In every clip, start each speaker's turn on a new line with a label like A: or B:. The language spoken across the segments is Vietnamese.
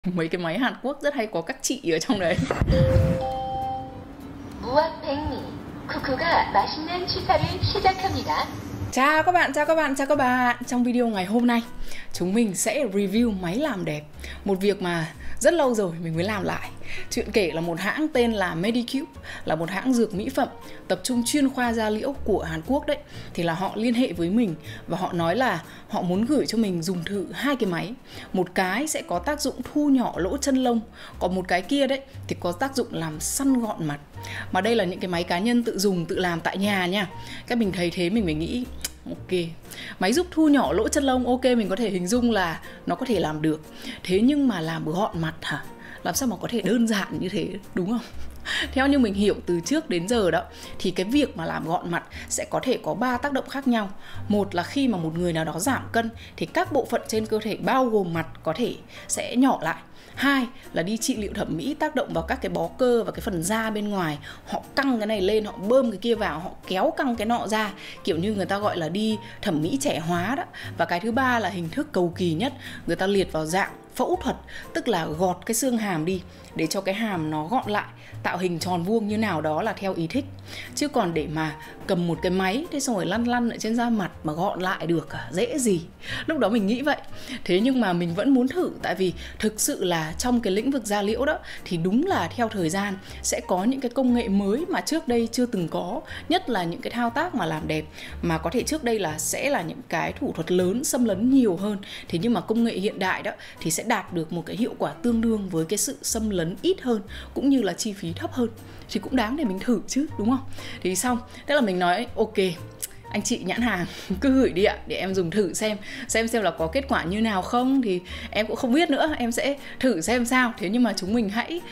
A: Mấy cái máy Hàn Quốc rất hay có các chị ở trong đấy.
B: 무압 백미, 쿠쿠가 맛있는 취사를 시작합니다.
A: Chào các bạn, chào các bạn, chào các bạn. Trong video ngày hôm nay, chúng mình sẽ review máy làm đẹp. Một việc mà rất lâu rồi mình mới làm lại. Chuyện kể là một hãng tên là Medicube, là một hãng dược mỹ phẩm tập trung chuyên khoa da liễu của Hàn Quốc đấy. Thì là họ liên hệ với mình và họ nói là họ muốn gửi cho mình dùng thử hai cái máy. Một cái sẽ có tác dụng thu nhỏ lỗ chân lông, còn một cái kia đấy thì có tác dụng làm săn gọn mặt. Mà đây là những cái máy cá nhân tự dùng, tự làm tại nhà nha. Các mình thấy thế mình mới nghĩ ok, máy giúp thu nhỏ lỗ chân lông, ok, mình có thể hình dung là nó có thể làm được. Thế nhưng mà làm gọn mặt hả? Làm sao mà có thể đơn giản như thế, đúng không? Theo như mình hiểu từ trước đến giờ đó, thì cái việc mà làm gọn mặt sẽ có thể có 3 tác động khác nhau. Một là khi mà một người nào đó giảm cân thì các bộ phận trên cơ thể bao gồm mặt có thể sẽ nhỏ lại. Hai là đi trị liệu thẩm mỹ, tác động vào các cái bó cơ và cái phần da bên ngoài. Họ căng cái này lên, họ bơm cái kia vào, họ kéo căng cái nọ ra, kiểu như người ta gọi là đi thẩm mỹ trẻ hóa đó. Và cái thứ ba là hình thức cầu kỳ nhất, người ta liệt vào dạng phẫu thuật, tức là gọt cái xương hàm đi để cho cái hàm nó gọn lại, tạo hình tròn vuông như nào đó là theo ý thích. Chứ còn để mà cầm một cái máy thế xong rồi lăn lăn ở trên da mặt mà gọn lại được dễ gì. Lúc đó mình nghĩ vậy. Thế nhưng mà mình vẫn muốn thử, tại vì thực sự là trong cái lĩnh vực da liễu đó thì đúng là theo thời gian sẽ có những cái công nghệ mới mà trước đây chưa từng có. Nhất là những cái thao tác mà làm đẹp mà có thể trước đây là sẽ là những cái thủ thuật lớn, xâm lấn nhiều hơn. Thế nhưng mà công nghệ hiện đại đó thì sẽ đạt được một cái hiệu quả tương đương với cái sự xâm lấn ít hơn, cũng như là chi phí thấp hơn. Thì cũng đáng để mình thử chứ, đúng không? Thì xong, thế là mình nói ok, anh chị nhãn hàng cứ gửi đi ạ, để em dùng thử xem là có kết quả như nào không. Thì em cũng không biết nữa, em sẽ thử xem sao. Thế nhưng mà chúng mình hãy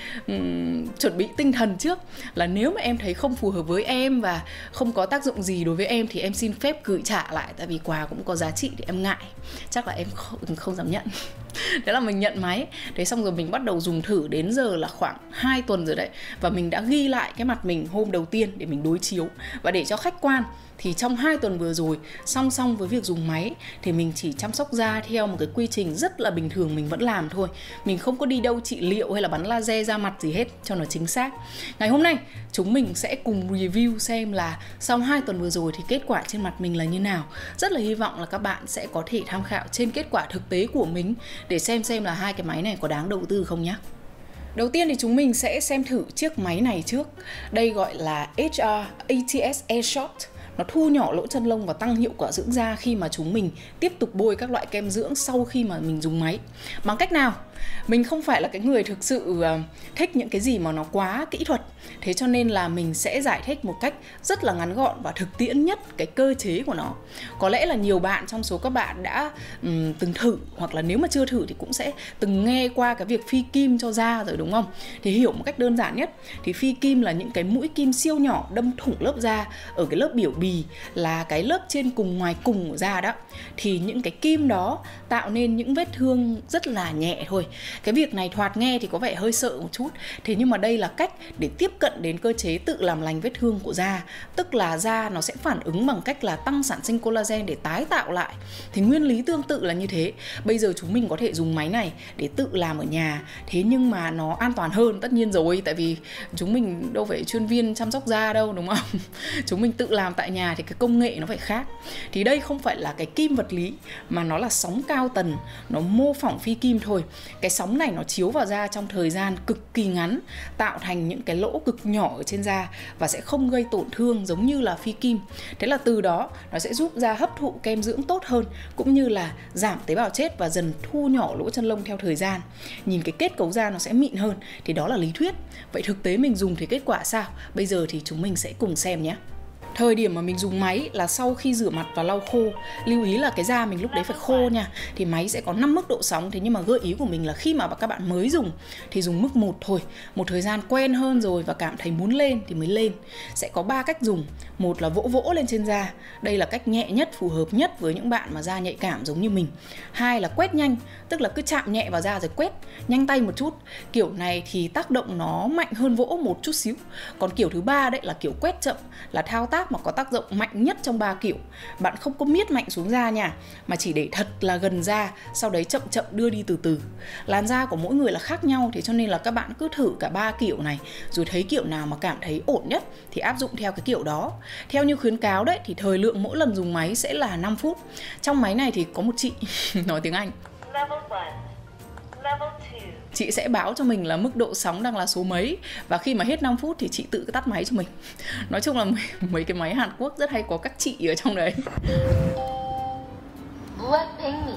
A: chuẩn bị tinh thần trước là nếu mà em thấy không phù hợp với em và không có tác dụng gì đối với em thì em xin phép gửi trả lại, tại vì quà cũng có giá trị thì em ngại, chắc là em không dám nhận. Thế là mình nhận máy. Thế xong rồi mình bắt đầu dùng thử, đến giờ là khoảng 2 tuần rồi đấy. Và mình đã ghi lại cái mặt mình hôm đầu tiên để mình đối chiếu. Và để cho khách quan thì trong 2 tuần vừa rồi, song song với việc dùng máy thì mình chỉ chăm sóc da theo một cái quy trình rất là bình thường mình vẫn làm thôi. Mình không có đi đâu trị liệu hay là bắn laser da mặt gì hết cho nó chính xác. Ngày hôm nay chúng mình sẽ cùng review xem là sau 2 tuần vừa rồi thì kết quả trên mặt mình là như nào. Rất là hy vọng là các bạn sẽ có thể tham khảo trên kết quả thực tế của mình để xem là hai cái máy này có đáng đầu tư không nhé. Đầu tiên thì chúng mình sẽ xem thử chiếc máy này trước. Đây gọi là HR ATS Airshot. Nó thu nhỏ lỗ chân lông và tăng hiệu quả dưỡng da khi mà chúng mình tiếp tục bôi các loại kem dưỡng sau khi mà mình dùng máy. Bằng cách nào? Mình không phải là cái người thực sự thích những cái gì mà nó quá kỹ thuật. Thế cho nên là mình sẽ giải thích một cách rất là ngắn gọn và thực tiễn nhất cái cơ chế của nó. Có lẽ là nhiều bạn trong số các bạn đã từng thử, hoặc là nếu mà chưa thử thì cũng sẽ từng nghe qua cái việc phi kim cho da rồi, đúng không? Thì hiểu một cách đơn giản nhất thì phi kim là những cái mũi kim siêu nhỏ đâm thủng lớp da ở cái lớp biểu bì, là cái lớp trên cùng ngoài cùng của da đó. Thì những cái kim đó tạo nên những vết thương rất là nhẹ thôi. Cái việc này thoạt nghe thì có vẻ hơi sợ một chút. Thế nhưng mà đây là cách để tiếp cận đến cơ chế tự làm lành vết thương của da. Tức là da nó sẽ phản ứng bằng cách là tăng sản sinh collagen để tái tạo lại. Thì nguyên lý tương tự là như thế. Bây giờ chúng mình có thể dùng máy này để tự làm ở nhà. Thế nhưng mà nó an toàn hơn tất nhiên rồi. Tại vì chúng mình đâu phải chuyên viên chăm sóc da đâu, đúng không? Chúng mình tự làm tại nhà thì cái công nghệ nó phải khác. Thì đây không phải là cái kim vật lý mà nó là sóng cao tần. Nó mô phỏng phi kim thôi. Cái sóng này nó chiếu vào da trong thời gian cực kỳ ngắn, tạo thành những cái lỗ cực nhỏ ở trên da và sẽ không gây tổn thương giống như là phi kim. Thế là từ đó nó sẽ giúp da hấp thụ kem dưỡng tốt hơn, cũng như là giảm tế bào chết và dần thu nhỏ lỗ chân lông theo thời gian. Nhìn cái kết cấu da nó sẽ mịn hơn. Thì đó là lý thuyết. Vậy thực tế mình dùng thì kết quả sao? Bây giờ thì chúng mình sẽ cùng xem nhé. Thời điểm mà mình dùng máy là sau khi rửa mặt và lau khô. Lưu ý là cái da mình lúc đấy phải khô nha. Thì máy sẽ có 5 mức độ sóng. Thế nhưng mà gợi ý của mình là khi mà các bạn mới dùng thì dùng mức 1 thôi. Một thời gian quen hơn rồi và cảm thấy muốn lên thì mới lên. Sẽ có 3 cách dùng. Một là vỗ vỗ lên trên da. Đây là cách nhẹ nhất, phù hợp nhất với những bạn mà da nhạy cảm giống như mình. Hai là quét nhanh. Tức là cứ chạm nhẹ vào da rồi quét nhanh tay một chút. Kiểu này thì tác động nó mạnh hơn vỗ một chút xíu. Còn kiểu thứ ba đấy là kiểu quét chậm, là thao tác sáp mà có tác dụng mạnh nhất trong 3 kiểu. Bạn không có miết mạnh xuống da nha, mà chỉ để thật là gần da, sau đấy chậm chậm đưa đi từ từ. Làn da của mỗi người là khác nhau, thế cho nên là các bạn cứ thử cả 3 kiểu này, rồi thấy kiểu nào mà cảm thấy ổn nhất thì áp dụng theo cái kiểu đó. Theo như khuyến cáo đấy thì thời lượng mỗi lần dùng máy sẽ là 5 phút. Trong máy này thì có một chị nói tiếng Anh.
C: Level 1, Level 2.
A: Chị sẽ báo cho mình là mức độ sóng đang là số mấy, và khi mà hết 5 phút thì chị tự tắt máy cho mình. Nói chung là mấy cái máy Hàn Quốc rất hay có các chị ở trong đấy.
B: 무압 백미,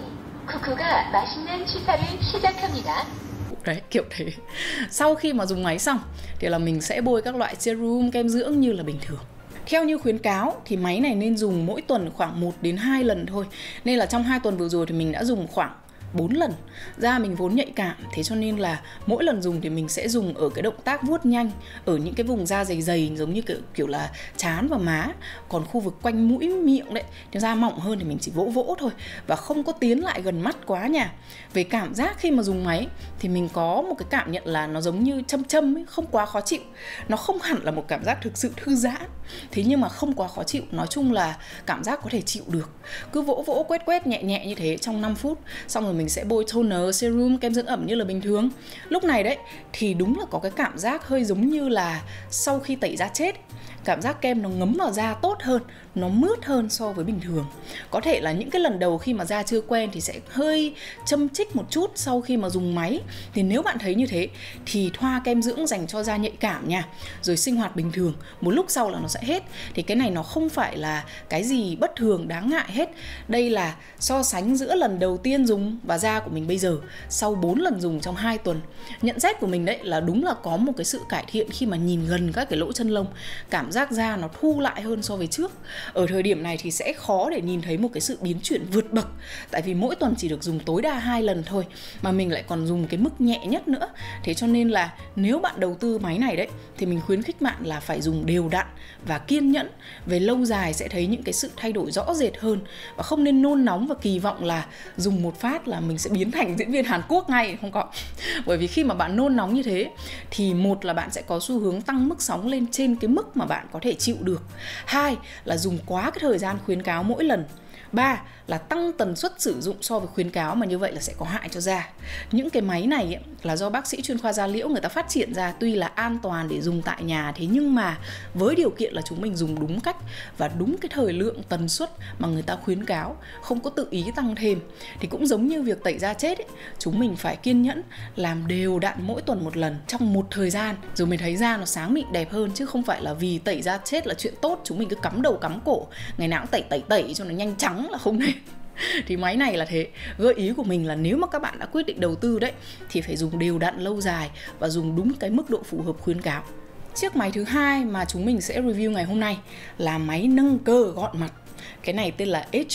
B: 쿠쿠가 맛있는 취사를 시작합니다.
A: Đấy, kiểu thế. Sau khi mà dùng máy xong thì là mình sẽ bôi các loại serum, kem dưỡng như là bình thường. Theo như khuyến cáo thì máy này nên dùng mỗi tuần khoảng 1 đến 2 lần thôi. Nên là trong 2 tuần vừa rồi thì mình đã dùng khoảng 4 lần. Da mình vốn nhạy cảm, thế cho nên là mỗi lần dùng thì mình sẽ dùng ở cái động tác vuốt nhanh ở những cái vùng da dày dày giống như kiểu là trán và má. Còn khu vực quanh mũi, miệng đấy, thì da mỏng hơn thì mình chỉ vỗ vỗ thôi và không có tiến lại gần mắt quá nha. Về cảm giác khi mà dùng máy thì mình có một cái cảm nhận là nó giống như châm châm ấy, không quá khó chịu. Nó không hẳn là một cảm giác thực sự thư giãn, thế nhưng mà không quá khó chịu. Nói chung là cảm giác có thể chịu được. Cứ vỗ vỗ quét quét nhẹ nhẹ như thế trong 5 phút. Xong rồi mình sẽ bôi toner, serum, kem dưỡng ẩm như là bình thường. Lúc này đấy thì đúng là có cái cảm giác hơi giống như là sau khi tẩy da chết. Cảm giác kem nó ngấm vào da tốt hơn, nó mướt hơn so với bình thường. Có thể là những cái lần đầu khi mà da chưa quen thì sẽ hơi châm chích một chút sau khi mà dùng máy. Thì nếu bạn thấy như thế thì thoa kem dưỡng dành cho da nhạy cảm nha, rồi sinh hoạt bình thường, một lúc sau là nó sẽ hết. Thì cái này nó không phải là cái gì bất thường đáng ngại hết. Đây là so sánh giữa lần đầu tiên dùng và da của mình bây giờ sau 4 lần dùng trong 2 tuần. Nhận xét của mình đấy là đúng là có một cái sự cải thiện khi mà nhìn gần các cái lỗ chân lông. Cảm giác da nó thu lại hơn so với trước. Ở thời điểm này thì sẽ khó để nhìn thấy một cái sự biến chuyển vượt bậc, tại vì mỗi tuần chỉ được dùng tối đa 2 lần thôi, mà mình lại còn dùng cái mức nhẹ nhất nữa. Thế cho nên là nếu bạn đầu tư máy này đấy thì mình khuyến khích bạn là phải dùng đều đặn và kiên nhẫn. Về lâu dài sẽ thấy những cái sự thay đổi rõ rệt hơn, và không nên nôn nóng và kỳ vọng là dùng một phát là mình sẽ biến thành diễn viên Hàn Quốc ngay, không có. Bởi vì khi mà bạn nôn nóng như thế thì một là bạn sẽ có xu hướng tăng mức sóng lên trên cái mức mà bạn có thể chịu được. Hai là dùng quá cái thời gian khuyến cáo mỗi lần. 3 là tăng tần suất sử dụng so với khuyến cáo, mà như vậy là sẽ có hại cho da. Những cái máy này ấy, là do bác sĩ chuyên khoa da liễu người ta phát triển ra, tuy là an toàn để dùng tại nhà, thế nhưng mà với điều kiện là chúng mình dùng đúng cách và đúng cái thời lượng tần suất mà người ta khuyến cáo, không có tự ý tăng thêm. Thì cũng giống như việc tẩy da chết ấy, chúng mình phải kiên nhẫn làm đều đặn mỗi tuần một lần trong một thời gian, rồi mình thấy da nó sáng mịn đẹp hơn, chứ không phải là vì tẩy da chết là chuyện tốt chúng mình cứ cắm đầu cắm cổ ngày nào cũng tẩy cho nó nhanh trắng là không nên. Thì máy này là thế. Gợi ý của mình là nếu mà các bạn đã quyết định đầu tư đấy thì phải dùng đều đặn lâu dài và dùng đúng cái mức độ phù hợp khuyến cáo. Chiếc máy thứ hai mà chúng mình sẽ review ngày hôm nay là máy nâng cơ gọn mặt. Cái này tên là HR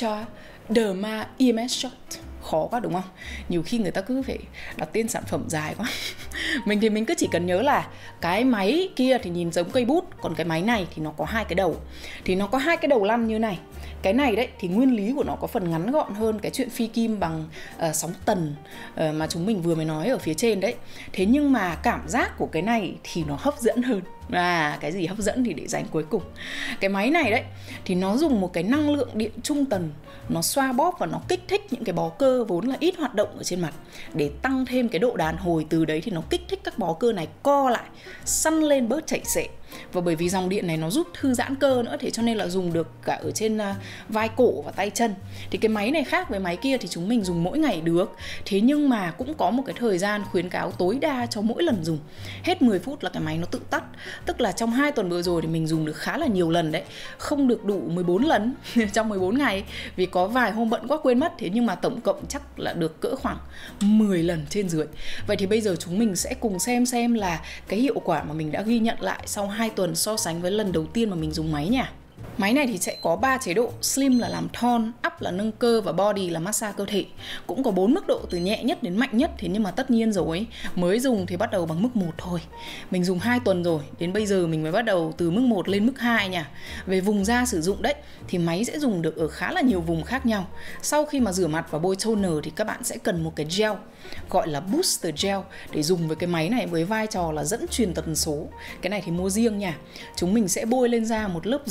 A: Derma EMS Shot. Khó quá đúng không? Nhiều khi người ta cứ phải đặt tên sản phẩm dài quá. Mình thì mình cứ chỉ cần nhớ là cái máy kia thì nhìn giống cây bút, còn cái máy này thì nó có 2 cái đầu. Thì nó có 2 cái đầu lăn như này. Cái này đấy thì nguyên lý của nó có phần ngắn gọn hơn cái chuyện phi kim bằng sóng tần mà chúng mình vừa mới nói ở phía trên đấy. Thế nhưng mà cảm giác của cái này thì nó hấp dẫn hơn. Cái gì hấp dẫn thì để dành cuối cùng. Cái máy này đấy thì nó dùng một cái năng lượng điện trung tần, nó xoa bóp và nó kích thích những cái bó cơ vốn là ít hoạt động ở trên mặt để tăng thêm cái độ đàn hồi. Từ đấy thì nó kích thích các bó cơ này co lại, săn lên bớt chảy xệ. Và bởi vì dòng điện này nó giúp thư giãn cơ nữa, thế cho nên là dùng được cả ở trên vai cổ và tay chân. Thì cái máy này khác với máy kia thì chúng mình dùng mỗi ngày được. Thế nhưng mà cũng có một cái thời gian khuyến cáo tối đa cho mỗi lần dùng. Hết 10 phút là cái máy nó tự tắt. Tức là trong 2 tuần vừa rồi thì mình dùng được khá là nhiều lần đấy. Không được đủ 14 lần trong 14 ngày, vì có vài hôm bận quá quên mất. Thế nhưng mà tổng cộng chắc là được cỡ khoảng 10 lần trên dưới. Vậy thì bây giờ chúng mình sẽ cùng xem là cái hiệu quả mà mình đã ghi nhận lại sau 2 tuần so sánh với lần đầu tiên mà mình dùng máy nha. Máy này thì sẽ có 3 chế độ: Slim là làm thon, Up là nâng cơ và Body là massage cơ thể. Cũng có 4 mức độ từ nhẹ nhất đến mạnh nhất. Thế nhưng mà tất nhiên rồi, mới dùng thì bắt đầu bằng mức 1 thôi. Mình dùng 2 tuần rồi, đến bây giờ mình mới bắt đầu từ mức 1 lên mức 2 nha. Về vùng da sử dụng đấy thì máy sẽ dùng được ở khá là nhiều vùng khác nhau. Sau khi mà rửa mặt và bôi toner thì các bạn sẽ cần một cái gel gọi là Booster Gel để dùng với cái máy này với vai trò là dẫn truyền tần số. Cái này thì mua riêng nha. Chúng mình sẽ bôi lên da một lớp dày,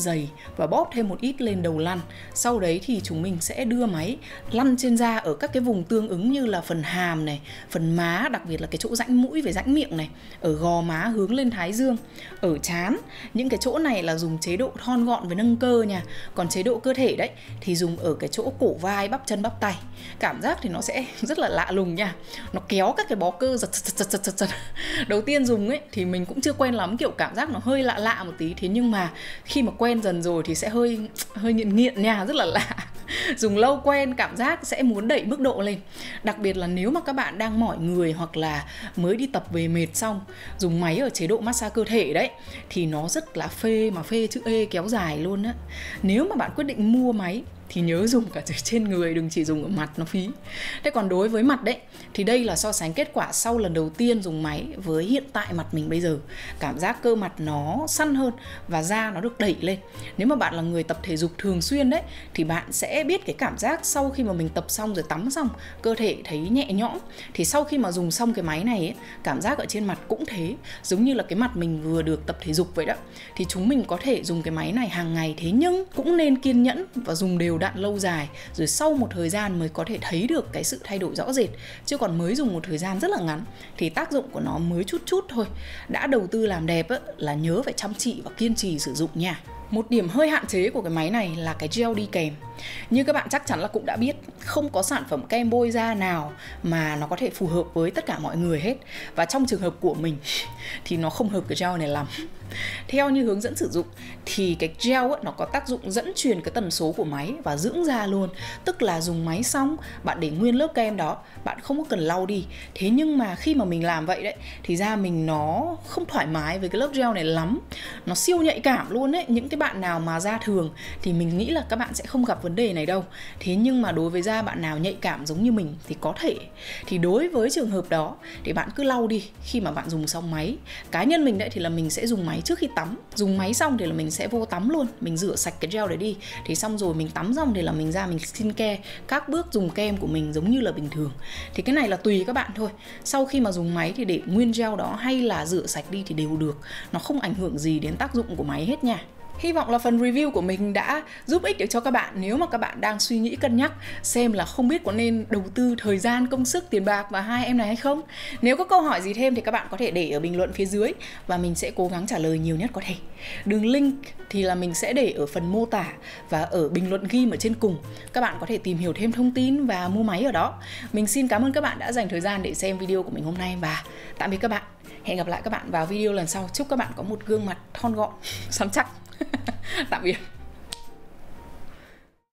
A: và bóp thêm một ít lên đầu lăn. Sau đấy thì chúng mình sẽ đưa máy lăn trên da ở các cái vùng tương ứng như là phần hàm này, phần má, đặc biệt là cái chỗ rãnh mũi với rãnh miệng này, ở gò má hướng lên thái dương, ở trán. Những cái chỗ này là dùng chế độ thon gọn với nâng cơ nha. Còn chế độ cơ thể đấy thì dùng ở cái chỗ cổ vai, bắp chân, bắp tay. Cảm giác thì nó sẽ rất là lạ lùng nha. Nó kéo các cái bó cơ giật. Đầu tiên dùng ấy thì mình cũng chưa quen lắm, kiểu cảm giác nó hơi lạ lạ một tí. Thế nhưng mà khi mà quen dần rồi thì sẽ hơi nghiện nha, rất là lạ. Dùng lâu quen cảm giác sẽ muốn đẩy mức độ lên. Đặc biệt là nếu mà các bạn đang mỏi người hoặc là mới đi tập về mệt xong, dùng máy ở chế độ massage cơ thể đấy thì nó rất là phê, mà phê chữ E kéo dài luôn á. Nếu mà bạn quyết định mua máy thì nhớ dùng cả trên người, đừng chỉ dùng ở mặt, nó phí. Thế còn đối với mặt đấy thì đây là so sánh kết quả sau lần đầu tiên dùng máy với hiện tại mặt mình bây giờ. Cảm giác cơ mặt nó săn hơn và da nó được đẩy lên. Nếu mà bạn là người tập thể dục thường xuyên đấy thì bạn sẽ biết cái cảm giác sau khi mà mình tập xong rồi tắm xong, cơ thể thấy nhẹ nhõm. Thì sau khi mà dùng xong cái máy này ấy, cảm giác ở trên mặt cũng thế, giống như là cái mặt mình vừa được tập thể dục vậy đó. Thì chúng mình có thể dùng cái máy này hàng ngày, thế nhưng cũng nên kiên nhẫn và dùng đều đặn lâu dài, rồi sau một thời gian mới có thể thấy được cái sự thay đổi rõ rệt. Chứ còn mới dùng một thời gian rất là ngắn thì tác dụng của nó mới chút thôi. Đã đầu tư làm đẹp á, là nhớ phải chăm chỉ và kiên trì sử dụng nha. Một điểm hơi hạn chế của cái máy này là cái gel đi kèm. Như các bạn chắc chắn là cũng đã biết, không có sản phẩm kem bôi da nào mà nó có thể phù hợp với tất cả mọi người hết. Và trong trường hợp của mình thì nó không hợp cái gel này lắm. Theo như hướng dẫn sử dụng thì cái gel ấy, nó có tác dụng dẫn truyền cái tần số của máy và dưỡng da luôn. Tức là dùng máy xong, bạn để nguyên lớp kem đó, bạn không có cần lau đi. Thế nhưng mà khi mà mình làm vậy đấy thì da mình nó không thoải mái với cái lớp gel này lắm. Nó siêu nhạy cảm luôn ấy. Những cái bạn nào mà da thường thì mình nghĩ là các bạn sẽ không gặp vấn đề này đâu. Thế nhưng mà đối với da bạn nào nhạy cảm giống như mình thì có thể. Thì đối với trường hợp đó thì bạn cứ lau đi khi mà bạn dùng xong máy. Cá nhân mình đấy thì là mình sẽ dùng máy trước khi tắm. Dùng máy xong thì là mình sẽ vô tắm luôn. Mình rửa sạch cái gel đấy đi. Thì xong rồi mình tắm xong thì là mình ra mình skincare các bước dùng kem của mình giống như là bình thường. Thì cái này là tùy các bạn thôi. Sau khi mà dùng máy thì để nguyên gel đó hay là rửa sạch đi thì đều được. Nó không ảnh hưởng gì đến tác dụng của máy hết nha. Hy vọng là phần review của mình đã giúp ích được cho các bạn nếu mà các bạn đang suy nghĩ cân nhắc xem là không biết có nên đầu tư thời gian, công sức, tiền bạc vào hai em này hay không. Nếu có câu hỏi gì thêm thì các bạn có thể để ở bình luận phía dưới và mình sẽ cố gắng trả lời nhiều nhất có thể. Đường link thì là mình sẽ để ở phần mô tả và ở bình luận ghim ở trên cùng. Các bạn có thể tìm hiểu thêm thông tin và mua máy ở đó. Mình xin cảm ơn các bạn đã dành thời gian để xem video của mình hôm nay và tạm biệt các bạn. Hẹn gặp lại các bạn vào video lần sau. Chúc các bạn có một gương mặt thon gọn, săn chắc. Tạm biệt.